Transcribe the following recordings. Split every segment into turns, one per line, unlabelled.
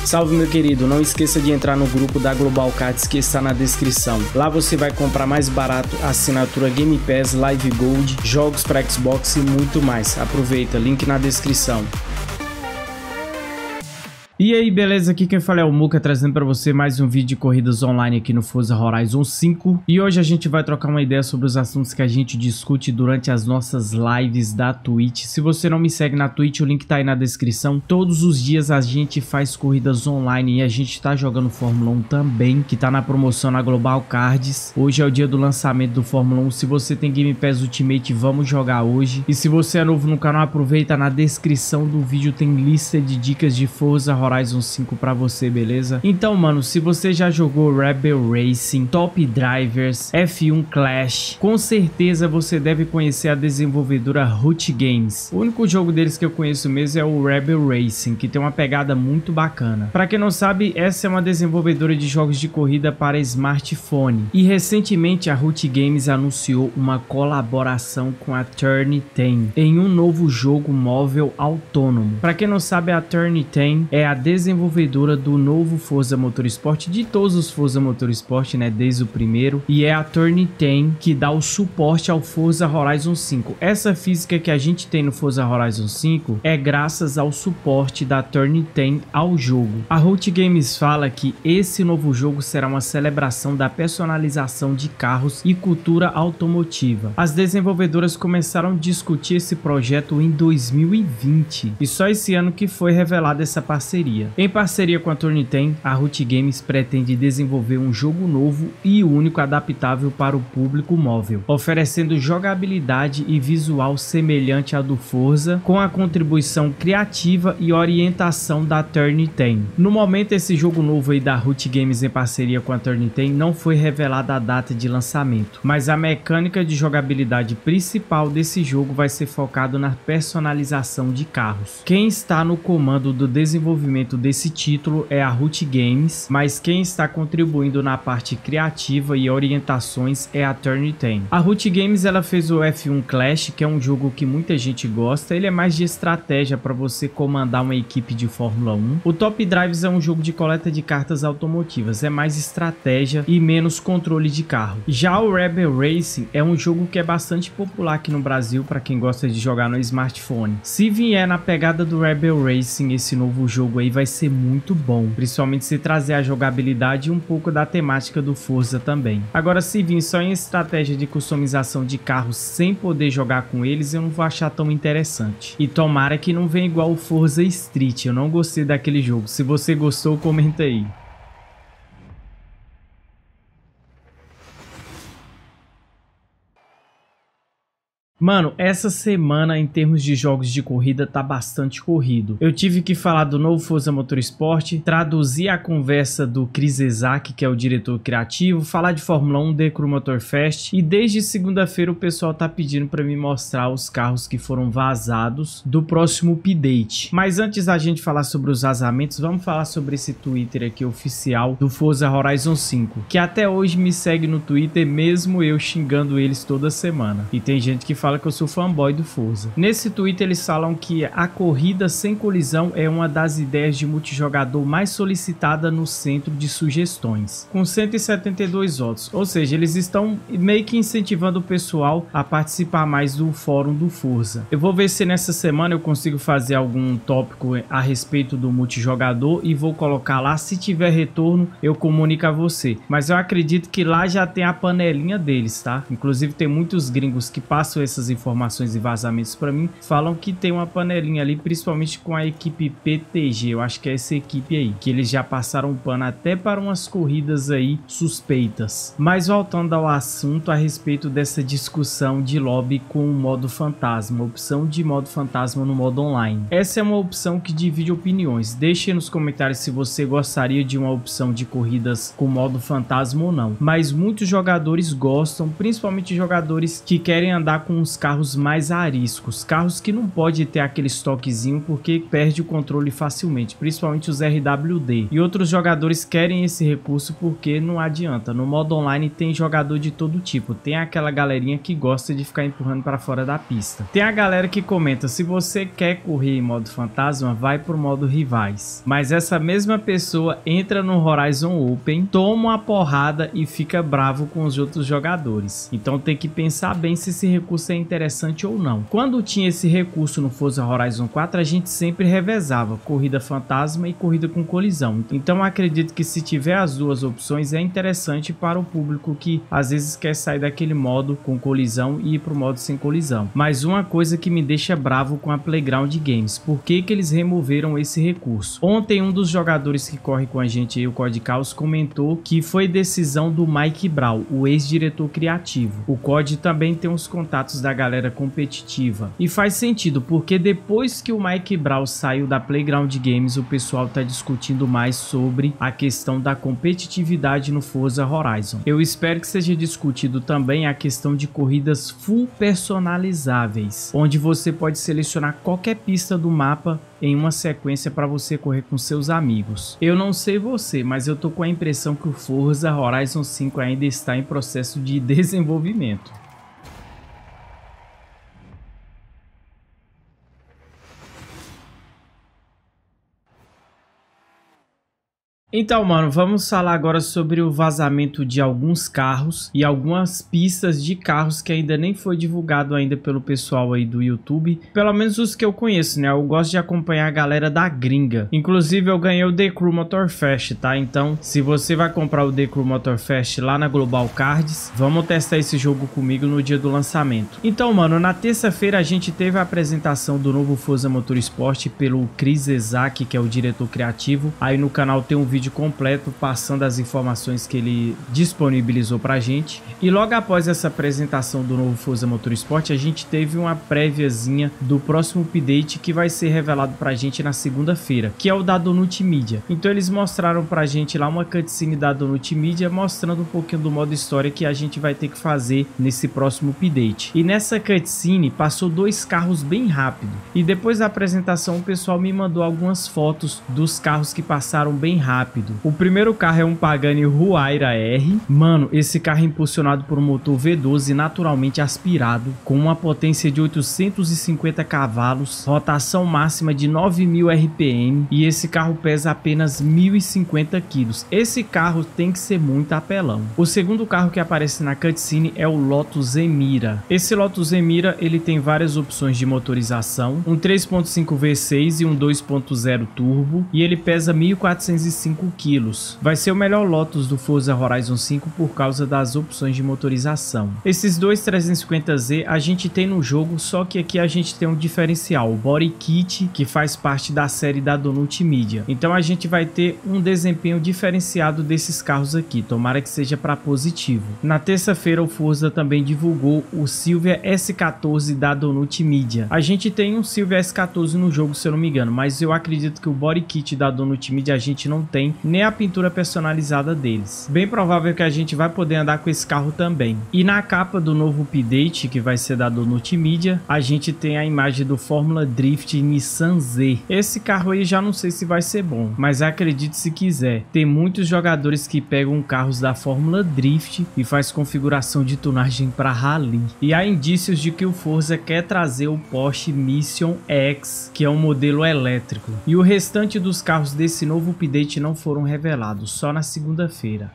Salve, meu querido, não esqueça de entrar no grupo da Global Cards que está na descrição. Lá você vai comprar mais barato a assinatura Game Pass, Live Gold, jogos para Xbox e muito mais. Aproveita, link na descrição. E aí, beleza? Aqui quem fala é o Muka, trazendo para você mais um vídeo de corridas online aqui no Forza Horizon 5. E hoje a gente vai trocar uma ideia sobre os assuntos que a gente discute durante as nossas lives da Twitch. Se você não me segue na Twitch, o link tá aí na descrição. Todos os dias a gente faz corridas online e a gente tá jogando Fórmula 1 também, que tá na promoção na Global Cards. Hoje é o dia do lançamento do Fórmula 1. Se você tem Game Pass Ultimate, vamos jogar hoje. E se você é novo no canal, aproveita, na descrição do vídeo tem lista de dicas de Forza Horizon 5 pra você, beleza? Então, mano, se você já jogou Rebel Racing, Top Drivers, F1 Clash, com certeza você deve conhecer a desenvolvedora Hoot Games. O único jogo deles que eu conheço mesmo é o Rebel Racing, que tem uma pegada muito bacana. Pra quem não sabe, essa é uma desenvolvedora de jogos de corrida para smartphone. E recentemente a Hoot Games anunciou uma colaboração com a Turn 10 em um novo jogo móvel autônomo. Pra quem não sabe, a Turn 10 é a desenvolvedora do novo Forza Motorsport, de todos os Forza Motorsport, né, desde o primeiro, e é a Turn 10 que dá o suporte ao Forza Horizon 5. Essa física que a gente tem no Forza Horizon 5 é graças ao suporte da Turn 10 ao jogo. A Hoot Games fala que esse novo jogo será uma celebração da personalização de carros e cultura automotiva. As desenvolvedoras começaram a discutir esse projeto em 2020 e só esse ano que foi revelada essa parceria. Em parceria com a Turn 10, a Hoot Games pretende desenvolver um jogo novo e único adaptável para o público móvel, oferecendo jogabilidade e visual semelhante à do Forza, com a contribuição criativa e orientação da Turn 10. No momento, esse jogo novo aí da Hoot Games em parceria com a Turn 10 não foi revelada a data de lançamento, mas a mecânica de jogabilidade principal desse jogo vai ser focado na personalização de carros. Quem está no comando do desenvolvimento desse título é a Hoot Games, mas quem está contribuindo na parte criativa e orientações é a Turn 10. A Hoot Games ela fez o F1 Clash, que é um jogo que muita gente gosta. Ele é mais de estratégia para você comandar uma equipe de Fórmula 1. O Top Drivers é um jogo de coleta de cartas automotivas, é mais estratégia e menos controle de carro. Já o Rebel Racing é um jogo que é bastante popular aqui no Brasil para quem gosta de jogar no smartphone. Se vier na pegada do Rebel Racing, esse novo jogo aí vai ser muito bom, principalmente se trazer a jogabilidade e um pouco da temática do Forza também. Agora, se vir só em estratégia de customização de carros sem poder jogar com eles, eu não vou achar tão interessante. E tomara que não venha igual o Forza Street, eu não gostei daquele jogo. Se você gostou, comenta aí. Mano, essa semana em termos de jogos de corrida tá bastante corrido. Eu tive que falar do novo Forza Motorsport, traduzir a conversa do Chris Isaak, que é o diretor criativo, falar de Fórmula 1, The Crew Motorfest, e desde segunda-feira o pessoal tá pedindo para me mostrar os carros que foram vazados do próximo update. Mas antes da gente falar sobre os vazamentos, vamos falar sobre esse Twitter aqui oficial do Forza Horizon 5, que até hoje me segue no Twitter, mesmo eu xingando eles toda semana. E tem gente que fala que eu sou fanboy do Forza. Nesse Twitter eles falam que a corrida sem colisão é uma das ideias de multijogador mais solicitada no centro de sugestões, com 172 votos. Ou seja, eles estão meio que incentivando o pessoal a participar mais do fórum do Forza. Eu vou ver se nessa semana eu consigo fazer algum tópico a respeito do multijogador e vou colocar lá. Se tiver retorno, eu comunico a você. Mas eu acredito que lá já tem a panelinha deles, tá? Inclusive tem muitos gringos que passam essas informações e vazamentos para mim, falam que tem uma panelinha ali, principalmente com a equipe PTG, eu acho que é essa equipe aí, que eles já passaram pano até para umas corridas aí suspeitas. Mas voltando ao assunto a respeito dessa discussão de lobby com o modo fantasma, opção de modo fantasma no modo online. Essa é uma opção que divide opiniões. Deixe nos comentários se você gostaria de uma opção de corridas com modo fantasma ou não, mas muitos jogadores gostam, principalmente jogadores que querem andar com um alguns carros mais ariscos, carros que não pode ter aquele estoquezinho porque perde o controle facilmente, principalmente os RWD. E outros jogadores querem esse recurso porque não adianta. No modo online tem jogador de todo tipo, tem aquela galerinha que gosta de ficar empurrando para fora da pista. Tem a galera que comenta, se você quer correr em modo fantasma, vai pro modo rivais. Mas essa mesma pessoa entra no Horizon Open, toma uma porrada e fica bravo com os outros jogadores. Então tem que pensar bem se esse recurso é interessante ou não. Quando tinha esse recurso no Forza Horizon 4, a gente sempre revezava corrida fantasma e corrida com colisão. Então eu acredito que se tiver as duas opções é interessante para o público que às vezes quer sair daquele modo com colisão e ir pro modo sem colisão. Mas uma coisa que me deixa bravo com a Playground Games, por que eles removeram esse recurso? Ontem um dos jogadores que corre com a gente aí, o COD Chaos, comentou que foi decisão do Mike Brown, o ex-diretor criativo. O COD também tem uns contatos da galera competitiva. E faz sentido, porque depois que o Mike Brown saiu da Playground Games, o pessoal tá discutindo mais sobre a questão da competitividade no Forza Horizon. Eu espero que seja discutido também a questão de corridas full personalizáveis, onde você pode selecionar qualquer pista do mapa em uma sequência para você correr com seus amigos. Eu não sei você, mas eu tô com a impressão que o Forza Horizon 5 ainda está em processo de desenvolvimento. Então, mano, vamos falar agora sobre o vazamento de alguns carros e algumas pistas de carros que ainda nem foi divulgado ainda pelo pessoal aí do YouTube. Pelo menos os que eu conheço, né? Eu gosto de acompanhar a galera da gringa. Inclusive, eu ganhei o The Crew Motor Fest, tá? Então, se você vai comprar o The Crew Motor Fest lá na Global Cards, vamos testar esse jogo comigo no dia do lançamento. Então, mano, na terça-feira a gente teve a apresentação do novo Forza Motorsport pelo Chris Ezak, que é o diretor criativo. Aí no canal tem um vídeo completo passando as informações que ele disponibilizou pra gente. E logo após essa apresentação do novo Forza Motorsport, a gente teve uma préviazinha do próximo update que vai ser revelado pra gente na segunda-feira, que é o da Donut Media. Então eles mostraram pra gente lá uma cutscene da Donut Media mostrando um pouquinho do modo história que a gente vai ter que fazer nesse próximo update. E nessa cutscene passou dois carros bem rápido. E depois da apresentação o pessoal me mandou algumas fotos dos carros que passaram bem rápido. O primeiro carro é um Pagani Huayra R. Mano, esse carro é impulsionado por um motor V12 naturalmente aspirado, com uma potência de 850 cavalos, rotação máxima de 9.000 RPM, e esse carro pesa apenas 1.050 quilos. Esse carro tem que ser muito apelão. O segundo carro que aparece na cutscene é o Lotus Emira. Esse Lotus Emira, ele tem várias opções de motorização, um 3.5 V6 e um 2.0 turbo, e ele pesa 1.405 quilos. Vai ser o melhor Lotus do Forza Horizon 5 por causa das opções de motorização. Esses dois 350Z a gente tem no jogo, só que aqui a gente tem um diferencial, o Body Kit, que faz parte da série da Donut Media. Então a gente vai ter um desempenho diferenciado desses carros aqui, tomara que seja para positivo. Na terça-feira o Forza também divulgou o Silvia S14 da Donut Media. A gente tem um Silvia S14 no jogo, se eu não me engano, mas eu acredito que o Body Kit da Donut Media a gente não tem, nem a pintura personalizada deles. Bem provável que a gente vai poder andar com esse carro também. E na capa do novo update, que vai ser da Donut Media, a gente tem a imagem do Fórmula Drift Nissan Z. Esse carro aí já não sei se vai ser bom, mas acredite se quiser. Tem muitos jogadores que pegam carros da Fórmula Drift e faz configuração de tunagem para rally. E há indícios de que o Forza quer trazer o Porsche Mission X, que é um modelo elétrico. E o restante dos carros desse novo update não foram revelados, só na segunda-feira.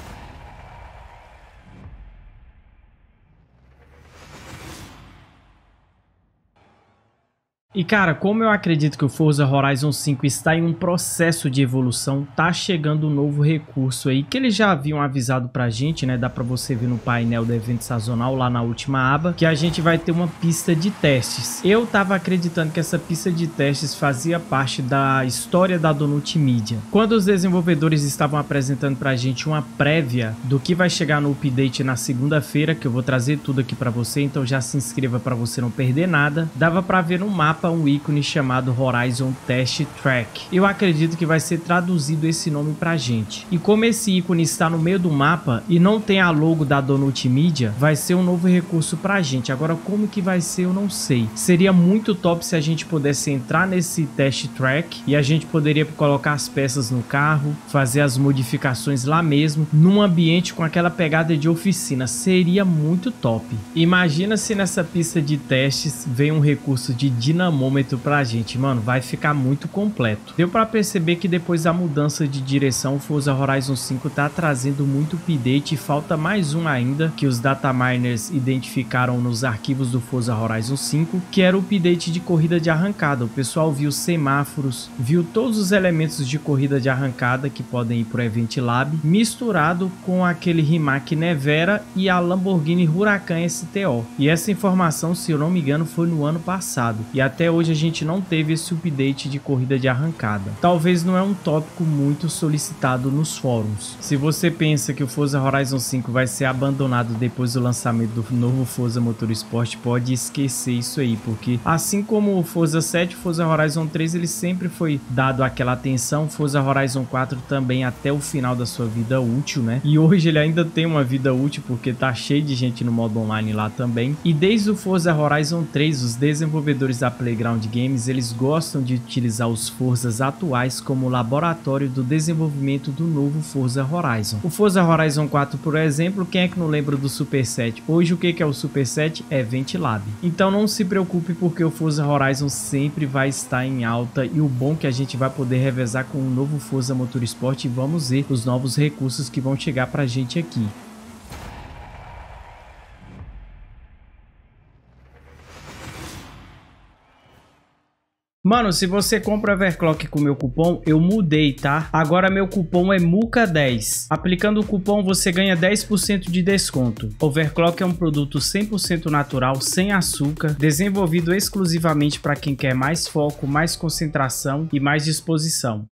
E cara, como eu acredito que o Forza Horizon 5 está em um processo de evolução, tá chegando um novo recurso aí, que eles já haviam avisado pra gente, né? Dá pra você ver no painel do evento sazonal, lá na última aba, que a gente vai ter uma pista de testes. Eu tava acreditando que essa pista de testes fazia parte da história da Donut Media. Quando os desenvolvedores estavam apresentando pra gente uma prévia do que vai chegar no update na segunda-feira, que eu vou trazer tudo aqui pra você, então já se inscreva pra você não perder nada, dava pra ver no mapa mapa um ícone chamado Horizon Test Track. Eu acredito que vai ser traduzido esse nome pra gente. E como esse ícone está no meio do mapa e não tem a logo da Donut Media, vai ser um novo recurso pra gente. Agora como que vai ser eu não sei. Seria muito top se a gente pudesse entrar nesse Test Track e a gente poderia colocar as peças no carro, fazer as modificações lá mesmo, num ambiente com aquela pegada de oficina. Seria muito top. Imagina se nessa pista de testes vem um recurso de dinamômetro pra gente, mano, vai ficar muito completo. Deu pra perceber que depois da mudança de direção, o Forza Horizon 5 tá trazendo muito update e falta mais um ainda que os dataminers identificaram nos arquivos do Forza Horizon 5, que era o update de corrida de arrancada. O pessoal viu semáforos, viu todos os elementos de corrida de arrancada que podem ir pro Event Lab, misturado com aquele Rimac Nevera e a Lamborghini Huracan STO. E essa informação, se eu não me engano, foi no ano passado. E até hoje a gente não teve esse update de corrida de arrancada. Talvez não é um tópico muito solicitado nos fóruns. Se você pensa que o Forza Horizon 5 vai ser abandonado depois do lançamento do novo Forza Motorsport, pode esquecer isso aí, porque assim como o Forza 7, o Forza Horizon 3 ele sempre foi dado aquela atenção, Forza Horizon 4 também até o final da sua vida útil, né? E hoje ele ainda tem uma vida útil porque tá cheio de gente no modo online lá também. E desde o Forza Horizon 3, os desenvolvedores da Playground Games, eles gostam de utilizar os Forzas atuais como laboratório do desenvolvimento do novo Forza Horizon. O Forza Horizon 4, por exemplo, quem é que não lembra do Superset? Hoje o que é o Superset? É Event Lab. Então não se preocupe porque o Forza Horizon sempre vai estar em alta e o bom é que a gente vai poder revezar com o novo Forza Motorsport e vamos ver os novos recursos que vão chegar pra gente aqui. Mano, se você compra o Overclock com meu cupom, eu mudei, tá? Agora meu cupom é MUCA10. Aplicando o cupom, você ganha 10% de desconto. Overclock é um produto 100% natural, sem açúcar, desenvolvido exclusivamente para quem quer mais foco, mais concentração e mais disposição.